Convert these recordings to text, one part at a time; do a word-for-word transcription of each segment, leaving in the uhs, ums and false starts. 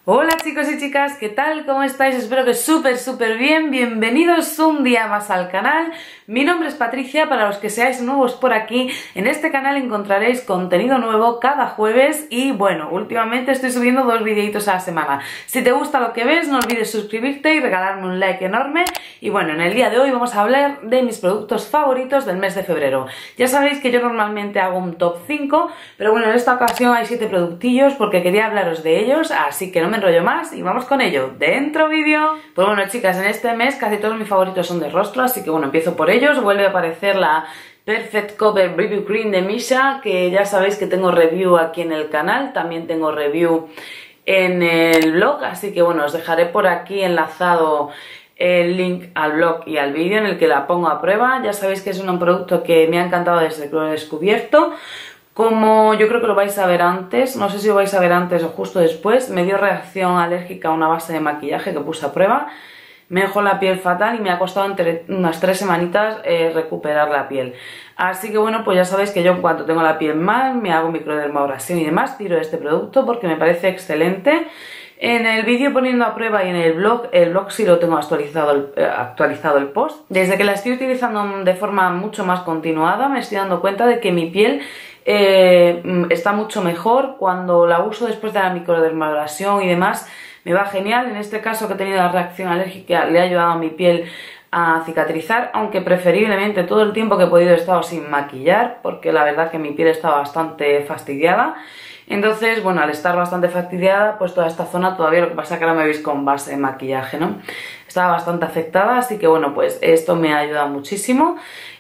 Hola chicos y chicas, ¿qué tal? ¿Cómo estáis? Espero que súper súper bien. Bienvenidos un día más al canal. Mi nombre es Patricia, para los que seáis nuevos por aquí. En este canal encontraréis contenido nuevo cada jueves y bueno, últimamente estoy subiendo dos videitos a la semana. Si te gusta lo que ves, no olvides suscribirte y regalarme un like enorme. Y bueno, en el día de hoy vamos a hablar de mis productos favoritos del mes de febrero. Ya sabéis que yo normalmente hago un top cinco, pero bueno, en esta ocasión hay siete productillos porque quería hablaros de ellos, así que no me enrollo más y vamos con ello. ¡Dentro vídeo! Pues bueno chicas, en este mes casi todos mis favoritos son de rostro, así que bueno, empiezo por ellos. Vuelve a aparecer la Perfect Cover B B Cream de Missha, que ya sabéis que tengo review aquí en el canal, también tengo review en el blog, así que bueno, os dejaré por aquí enlazado el link al blog y al vídeo en el que la pongo a prueba. Ya sabéis que es un producto que me ha encantado desde que lo he descubierto. Como yo creo que lo vais a ver antes, no sé si lo vais a ver antes o justo después, me dio reacción alérgica a una base de maquillaje que puse a prueba. Me dejó la piel fatal y me ha costado entre unas tres semanitas eh, recuperar la piel. Así que bueno, pues ya sabéis que yo en cuanto tengo la piel mal, me hago microdermabrasión y demás, tiro de este producto porque me parece excelente. En el vídeo poniendo a prueba y en el blog, el blog sí lo tengo actualizado el, eh, actualizado el post. Desde que la estoy utilizando de forma mucho más continuada, me estoy dando cuenta de que mi piel eh, está mucho mejor. Cuando la uso después de la microdermabrasión y demás, me va genial. En este caso que he tenido la reacción alérgica, le ha ayudado a mi piel a cicatrizar, aunque preferiblemente todo el tiempo que he podido he estado sin maquillar, porque la verdad que mi piel está bastante fastidiada. Entonces, bueno, al estar bastante fastidiada, pues toda esta zona todavía, lo que pasa que ahora me veis con base de maquillaje, ¿no? Estaba bastante afectada, así que bueno, pues esto me ha ayudado muchísimo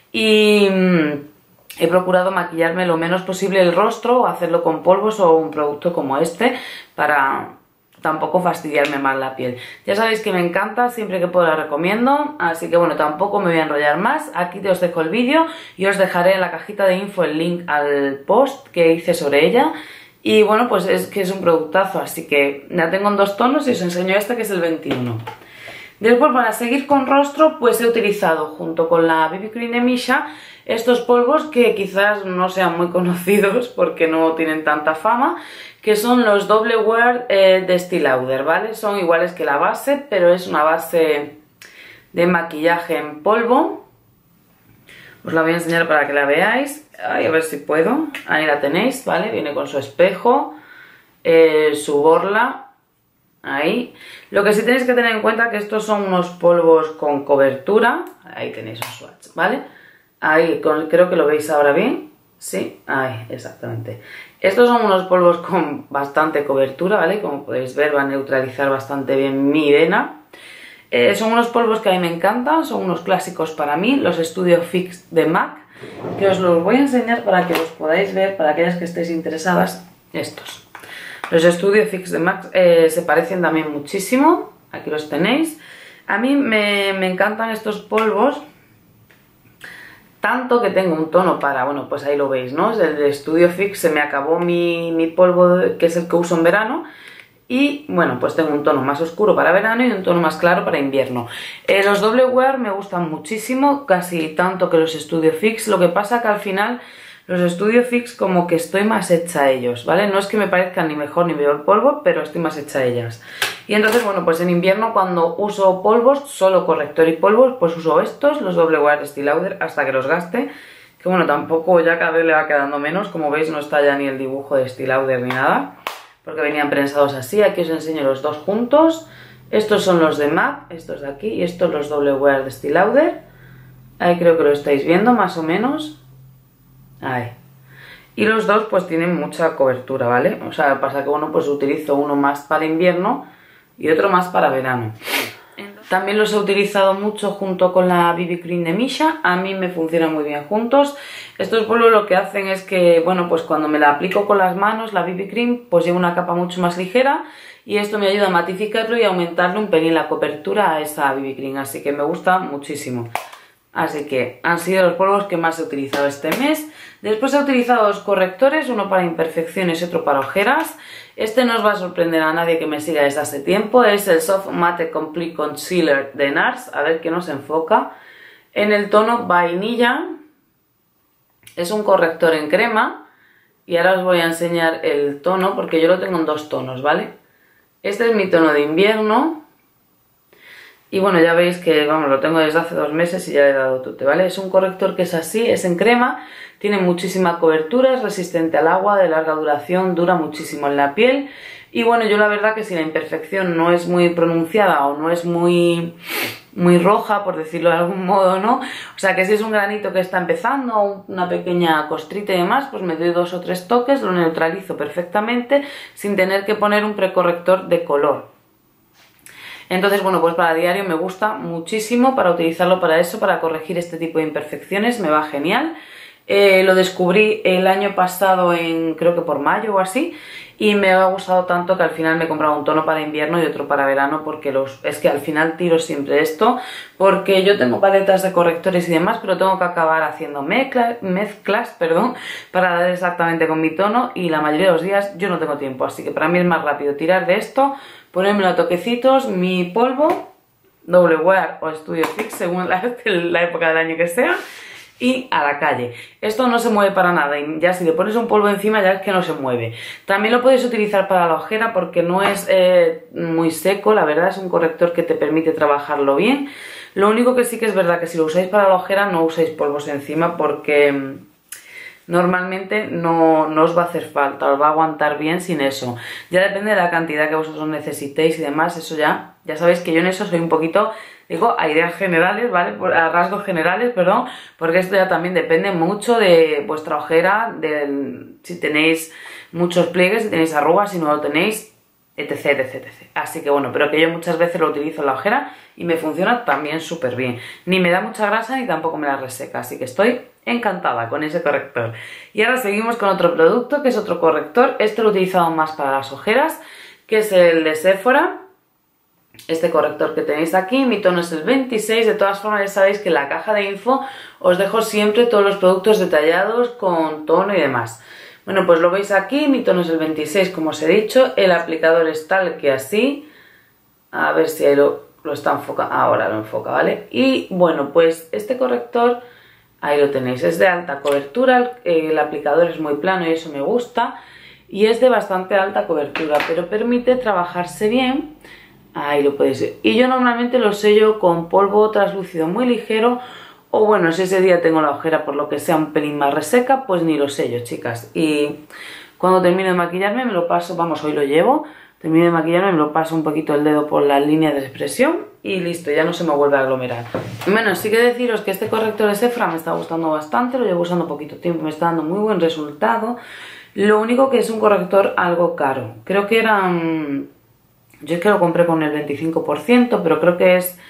y mmm, he procurado maquillarme lo menos posible el rostro o hacerlo con polvos o un producto como este para tampoco fastidiarme más la piel. Ya sabéis que me encanta, siempre que puedo la recomiendo, así que bueno, tampoco me voy a enrollar más. Aquí te os dejo el vídeo y os dejaré en la cajita de info el link al post que hice sobre ella. Y bueno, pues es que es un productazo, así que la tengo en dos tonos y os enseño este que es el veintiuno. Después, para seguir con rostro, pues he utilizado junto con la B B Cream de Missha estos polvos que quizás no sean muy conocidos porque no tienen tanta fama, que son los Double Wear eh, de Estée Lauder, ¿vale? Son iguales que la base, pero es una base de maquillaje en polvo. Os la voy a enseñar para que la veáis. Ay, a ver si puedo. Ahí la tenéis, ¿vale? Viene con su espejo, eh, su borla. Ahí. Lo que sí tenéis que tener en cuenta es que estos son unos polvos con cobertura. Ahí tenéis un swatch, ¿vale? Ahí, con, creo que lo veis ahora bien. Sí, ahí, exactamente. Estos son unos polvos con bastante cobertura, ¿vale? Como podéis ver, van a neutralizar bastante bien mi vena. Eh, son unos polvos que a mí me encantan, son unos clásicos para mí, los Studio Fix de MAC, que os los voy a enseñar para que los podáis ver, para aquellas que estéis interesadas, estos. Los Studio Fix de MAC eh, se parecen también muchísimo, aquí los tenéis. A mí me, me encantan estos polvos, tanto que tengo un tono para, bueno, pues ahí lo veis, ¿no? Es el de Studio Fix, se me acabó mi, mi polvo, que es el que uso en verano. Y bueno, pues tengo un tono más oscuro para verano y un tono más claro para invierno. Eh, los Double Wear me gustan muchísimo, casi tanto que los Studio Fix. Lo que pasa que al final los Studio Fix como que estoy más hecha a ellos, ¿vale? No es que me parezcan ni mejor ni peor polvo, pero estoy más hecha a ellas. Y entonces, bueno, pues en invierno cuando uso polvos, solo corrector y polvos, pues uso estos, los Double Wear de Estée Lauder, hasta que los gaste. Que bueno, tampoco ya cada vez le va quedando menos. Como veis no está ya ni el dibujo de Estée Lauder ni nada, porque venían prensados así. Aquí os enseño los dos juntos. Estos son los de MAC, estos de aquí, y estos los Double Wear de Estée Lauder. Ahí creo que lo estáis viendo más o menos. Ahí. Y los dos pues tienen mucha cobertura, ¿vale? O sea, pasa que bueno, pues utilizo uno más para invierno y otro más para verano. También los he utilizado mucho junto con la B B Cream de Missha. A mí me funcionan muy bien juntos. Estos polvos lo que hacen es que, bueno, pues cuando me la aplico con las manos, la B B Cream, pues lleva una capa mucho más ligera. Y esto me ayuda a matificarlo y a aumentarle un pelín la cobertura a esa B B Cream. Así que me gusta muchísimo. Así que han sido los polvos que más he utilizado este mes. Después he utilizado dos correctores, uno para imperfecciones y otro para ojeras. Este no os va a sorprender a nadie que me siga desde hace tiempo. Es el Soft Matte Complete Concealer de NARS. A ver que nos enfoca. En el tono vainilla. Es un corrector en crema. Y ahora os voy a enseñar el tono porque yo lo tengo en dos tonos, ¿vale? Este es mi tono de invierno. Y bueno, ya veis que, vamos, lo tengo desde hace dos meses y ya le he dado tute, ¿vale? Es un corrector que es así, es en crema, tiene muchísima cobertura, es resistente al agua, de larga duración, dura muchísimo en la piel. Y bueno, yo la verdad que si la imperfección no es muy pronunciada o no es muy, muy roja, por decirlo de algún modo, ¿no? O sea, que si es un granito que está empezando, una pequeña costrita y demás, pues me doy dos o tres toques, lo neutralizo perfectamente sin tener que poner un precorrector de color. Entonces, bueno, pues para diario me gusta muchísimo, para utilizarlo para eso, para corregir este tipo de imperfecciones, me va genial. Eh, lo descubrí el año pasado en, creo que por mayo o así, y me ha gustado tanto que al final me he comprado un tono para invierno y otro para verano, porque los, es que al final tiro siempre esto, porque yo tengo paletas de correctores y demás, pero tengo que acabar haciendo mezcla, mezclas, perdón, para dar exactamente con mi tono, y la mayoría de los días yo no tengo tiempo, así que para mí es más rápido tirar de esto, ponérmelo a toquecitos, mi polvo, Double Wear o Studio Fix, según la, la época del año que sea, y a la calle. Esto no se mueve para nada y ya si le pones un polvo encima ya es que no se mueve. También lo podéis utilizar para la ojera porque no es eh, muy seco, la verdad es un corrector que te permite trabajarlo bien. Lo único que sí que es verdad que si lo usáis para la ojera no uséis polvos encima porque normalmente no, no os va a hacer falta, os va a aguantar bien sin eso. Ya depende de la cantidad que vosotros necesitéis y demás, eso ya, ya sabéis que yo en eso soy un poquito, digo, a ideas generales, ¿vale? A rasgos generales, perdón, porque esto ya también depende mucho de vuestra ojera, de si tenéis muchos pliegues, si tenéis arrugas, si no lo tenéis, etc, etc, etc. Así que bueno, pero que yo muchas veces lo utilizo en la ojera y me funciona también súper bien. Ni me da mucha grasa ni tampoco me la reseca, así que estoy encantada con ese corrector. Y ahora seguimos con otro producto que es otro corrector. Este lo he utilizado más para las ojeras, que es el de Sephora. Este corrector que tenéis aquí, mi tono es el veintiséis. De todas formas ya sabéis que en la caja de info os dejo siempre todos los productos detallados con tono y demás. Bueno, pues lo veis aquí, mi tono es el veintiséis como os he dicho. El aplicador es tal que así. A ver si ahí lo, lo está enfocando. Ahora lo enfoca, ¿vale? Y bueno, pues este corrector, ahí lo tenéis, es de alta cobertura, el aplicador es muy plano y eso me gusta, y es de bastante alta cobertura, pero permite trabajarse bien, ahí lo podéis ver. Y yo normalmente lo sello con polvo translúcido muy ligero, o bueno, si ese día tengo la ojera por lo que sea un pelín más reseca, pues ni lo sello, chicas. Y cuando termino de maquillarme me lo paso, vamos, hoy lo llevo, termino de maquillarme me lo paso un poquito el dedo por la línea de expresión y listo, ya no se me vuelve a aglomerar. Bueno, sí que deciros que este corrector de Sephora me está gustando bastante, lo llevo usando poquito tiempo, me está dando muy buen resultado. Lo único que es un corrector algo caro, creo que eran, yo es que lo compré con el veinticinco por ciento, pero creo que es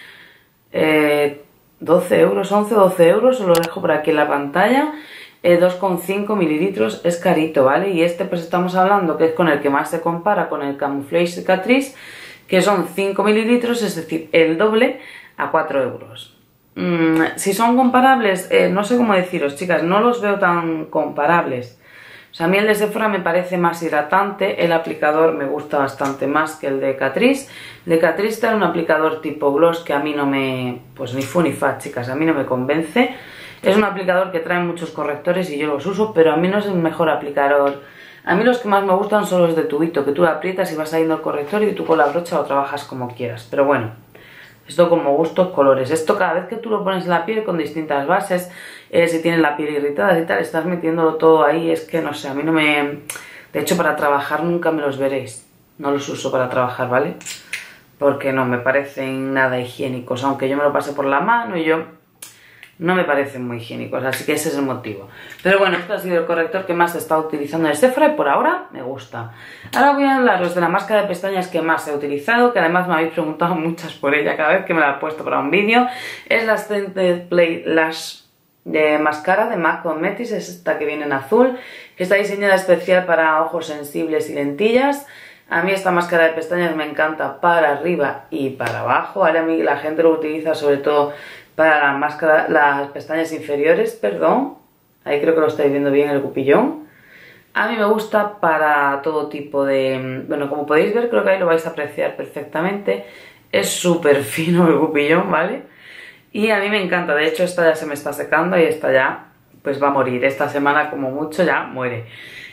eh, doce euros, once o doce euros, os lo dejo por aquí en la pantalla. Eh, dos coma cinco mililitros, es carito, ¿vale? Y este pues estamos hablando que es con el que más se compara, con el Camouflage Catrice, que son cinco mililitros, es decir, el doble a cuatro euros. Mm, si son comparables, eh, no sé cómo deciros, chicas, no los veo tan comparables. O sea, a mí el de Sephora me parece más hidratante, el aplicador me gusta bastante más que el de Catrice. El de Catrice es un aplicador tipo gloss que a mí no me, pues ni fu ni fa, chicas, a mí no me convence. Es un aplicador que trae muchos correctores y yo los uso, pero a mí no es el mejor aplicador. A mí los que más me gustan son los de tubito, que tú lo aprietas y vas saliendo el corrector y tú con la brocha lo trabajas como quieras. Pero bueno, esto como gustos, colores. Esto cada vez que tú lo pones en la piel con distintas bases, eh, si tienes la piel irritada y tal, estás metiéndolo todo ahí, es que no sé, a mí no me... De hecho, para trabajar nunca me los veréis. No los uso para trabajar, ¿vale? Porque no me parecen nada higiénicos, aunque yo me lo pase por la mano y yo... No me parecen muy higiénicos, así que ese es el motivo. Pero bueno, este ha sido el corrector que más he estado utilizando de Sephora y por ahora me gusta. Ahora voy a hablaros de la máscara de pestañas que más he utilizado, que además me habéis preguntado muchas por ella cada vez que me la he puesto para un vídeo. Es la Scented Play Lash de máscara de MAC Cosmetics, es esta que viene en azul, que está diseñada especial para ojos sensibles y lentillas. A mí esta máscara de pestañas me encanta para arriba y para abajo. Ahora a mí la gente lo utiliza sobre todo para la máscara, las pestañas inferiores, perdón. Ahí creo que lo estáis viendo bien el cupillón. A mí me gusta para todo tipo de... Bueno, como podéis ver, creo que ahí lo vais a apreciar perfectamente. Es súper fino el cupillón, ¿vale? Y a mí me encanta. De hecho, esta ya se me está secando y esta ya pues va a morir. Esta semana como mucho ya muere.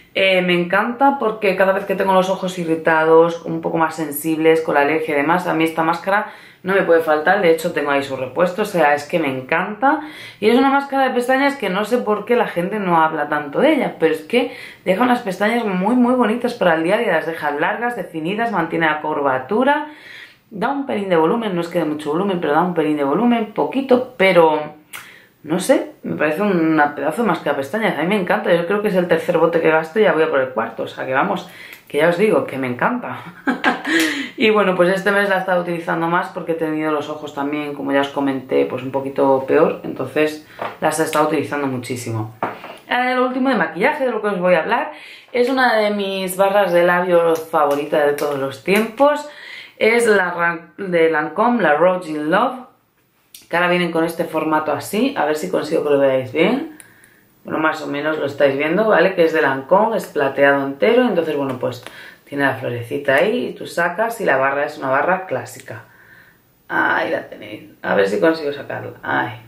Eh, me encanta porque cada vez que tengo los ojos irritados, un poco más sensibles, con la alergia y demás, a mí esta máscara no me puede faltar. De hecho tengo ahí su repuesto, o sea, es que me encanta. Y es una máscara de pestañas que no sé por qué la gente no habla tanto de ella, pero es que deja unas pestañas muy muy bonitas para el día a día, las deja largas, definidas, mantiene la curvatura, da un pelín de volumen, no es que dé mucho volumen, pero da un pelín de volumen, poquito, pero... no sé, me parece una pedazo de máscara de pestañas, a mí me encanta, yo creo que es el tercer bote que gasto y ya voy a por el cuarto, o sea que vamos, que ya os digo, que me encanta. Y bueno, pues este mes la he estado utilizando más porque he tenido los ojos también, como ya os comenté, pues un poquito peor, entonces las he estado utilizando muchísimo. Ahora lo último de maquillaje, de lo que os voy a hablar, es una de mis barras de labios favoritas de todos los tiempos, es la de Lancôme, la Rose in Love, que ahora vienen con este formato así, a ver si consigo que lo veáis bien. Bueno, más o menos lo estáis viendo, ¿vale? Que es de Lancôme, es plateado entero, entonces bueno, pues tiene la florecita ahí y tú sacas y la barra es una barra clásica. Ahí la tenéis, a ver si consigo sacarla, ahí.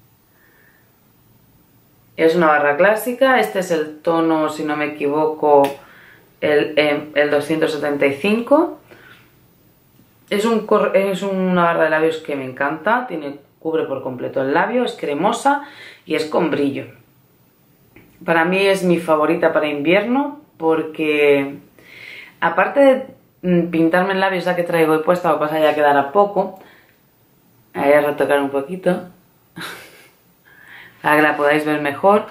Es una barra clásica, este es el tono, si no me equivoco, el, el doscientos setenta y cinco. Es, un, es una barra de labios que me encanta, tiene... cubre por completo el labio, es cremosa y es con brillo. Para mí es mi favorita para invierno porque aparte de pintarme el labio esa que traigo hoy puesta, lo que pasa ya quedará poco, voy a retocar un poquito para que la podáis ver mejor.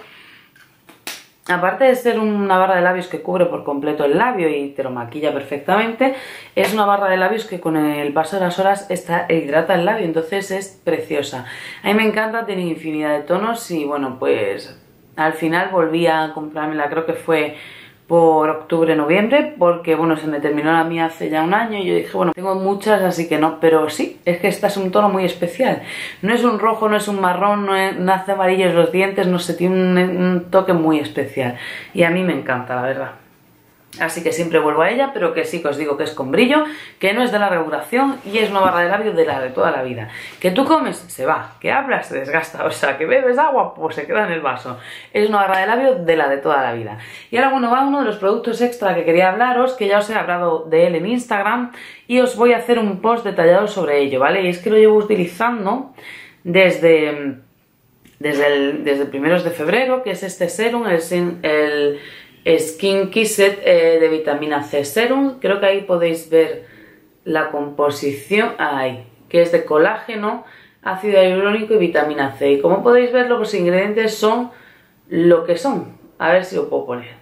Aparte de ser una barra de labios que cubre por completo el labio y te lo maquilla perfectamente, es una barra de labios que con el paso de las horas está, hidrata el labio, entonces es preciosa. A mí me encanta, tiene infinidad de tonos y bueno, pues al final volví a comprármela, creo que fue por octubre, noviembre, porque bueno, se me terminó la mía hace ya un año y yo dije, bueno, tengo muchas así que no, pero sí, es que esta es un tono muy especial, no es un rojo, no es un marrón, no, es, no hace amarillos los dientes, no sé, tiene un, un toque muy especial y a mí me encanta, la verdad. Así que siempre vuelvo a ella, pero que sí que os digo que es con brillo, que no es de larga duración y es una barra de labio de la de toda la vida. Que tú comes, se va, que hablas, se desgasta, o sea, que bebes agua, pues se queda en el vaso. Es una barra de labio de la de toda la vida. Y ahora bueno, va uno de los productos extra que quería hablaros, que ya os he hablado de él en Instagram y os voy a hacer un post detallado sobre ello, ¿vale? Y es que lo llevo utilizando desde, desde, el, desde primeros de febrero, que es este serum, el... el Skin Kissed eh, de vitamina C Serum, creo que ahí podéis ver la composición, ahí, que es de colágeno, ácido hialurónico y vitamina C. Y como podéis ver, los ingredientes son lo que son. A ver si lo puedo poner.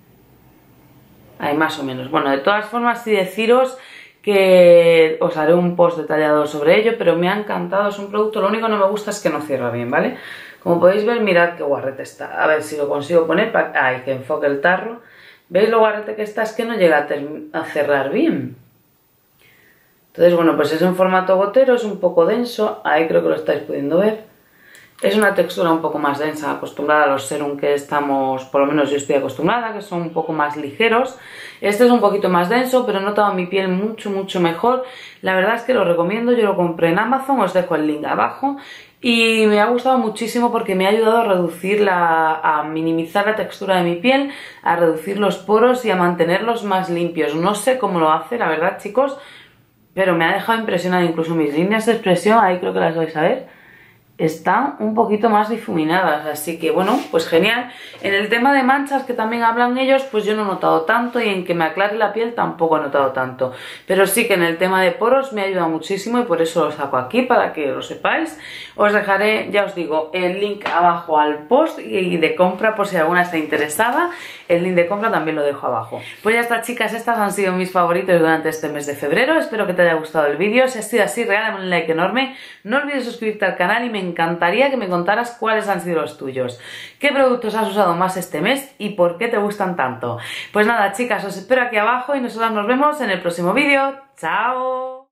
Ahí más o menos. Bueno, de todas formas, sí deciros que os haré un post detallado sobre ello, pero me ha encantado, es un producto, lo único que no me gusta es que no cierra bien, ¿vale? Como podéis ver, mirad qué guarrete está. A ver si lo consigo poner para ay, que enfoque el tarro. ¿Veis lo guarrete que está? Es que no llega a, a cerrar bien. Entonces, bueno, pues es en formato gotero, es un poco denso. Ahí creo que lo estáis pudiendo ver. Es una textura un poco más densa, acostumbrada a los serum que estamos, por lo menos yo estoy acostumbrada, que son un poco más ligeros. Este es un poquito más denso, pero he notado mi piel mucho, mucho mejor. La verdad es que lo recomiendo, yo lo compré en Amazon, os dejo el link abajo. Y me ha gustado muchísimo porque me ha ayudado a reducir la, a minimizar la textura de mi piel, a reducir los poros y a mantenerlos más limpios. No sé cómo lo hace, la verdad, chicos, pero me ha dejado impresionada. Incluso mis líneas de expresión, ahí creo que las vais a ver, están un poquito más difuminadas, así que bueno, pues genial. En el tema de manchas que también hablan ellos, pues yo no he notado tanto, y en que me aclare la piel tampoco he notado tanto, pero sí que en el tema de poros me ha ayudado muchísimo y por eso lo saco aquí, para que lo sepáis. Os dejaré, ya os digo, el link abajo al post y de compra por si alguna está interesada, el link de compra también lo dejo abajo. Pues ya está, chicas, estas han sido mis favoritos durante este mes de febrero. Espero que te haya gustado el vídeo, si ha sido así regálame un like enorme, no olvides suscribirte al canal y me Me encantaría que me contaras cuáles han sido los tuyos, qué productos has usado más este mes y por qué te gustan tanto. Pues nada, chicas, os espero aquí abajo y nosotras nos vemos en el próximo vídeo. ¡Chao!